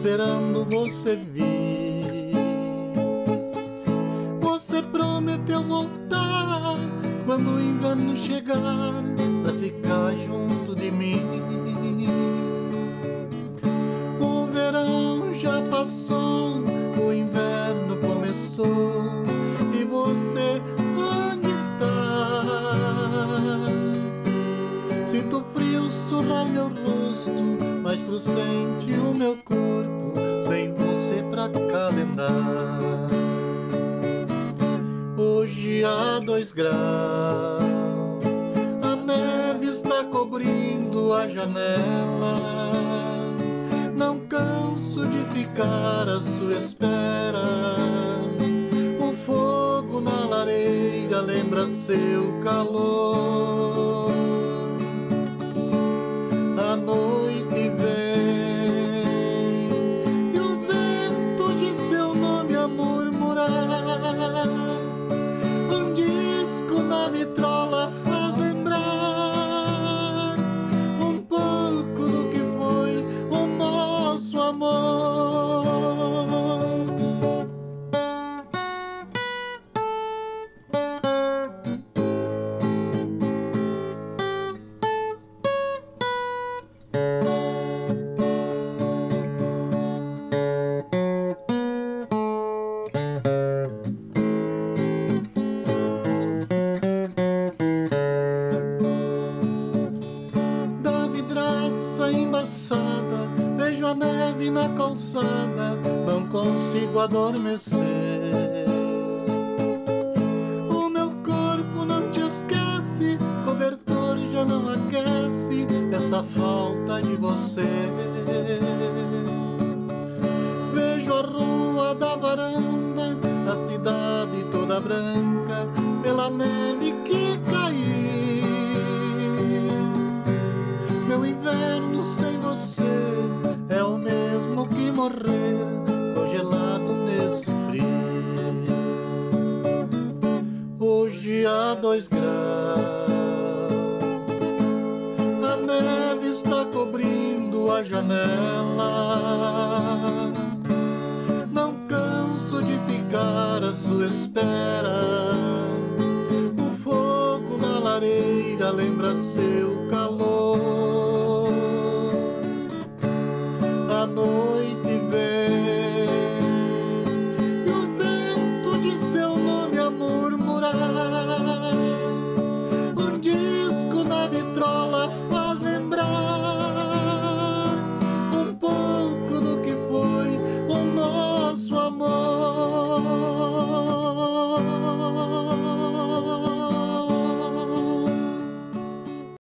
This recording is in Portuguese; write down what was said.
esperando você vir. Você prometeu voltar quando o inverno chegar, pra ficar junto de mim. O verão já passou, o inverno começou, e você onde está? Sinto frio surrar meu rosto, mas pro sente o meu corpo, sem você pra calentar. Hoje há 2 graus, a neve está cobrindo a janela. Não canso de ficar à sua espera. O fogo na lareira lembra seu calor. A noite vem e o vento de seu nome a murmurar. Um disco na vitrola faz lembrar um pouco do que foi o nosso amor. Da vidraça embaçada, vejo a neve na calçada, não consigo adormecer. O meu corpo não te esquece, cobertor já não aquece essa falta de você. Vejo a rua da varanda, a cidade toda branca, pela neve que caiu. Meu inverno sem você é o mesmo que morrer congelado nesse frio. Hoje há 2 graus, a neve está cobrindo a janela. Não canso de ficar à sua espera. O fogo na lareira lembra seu calor.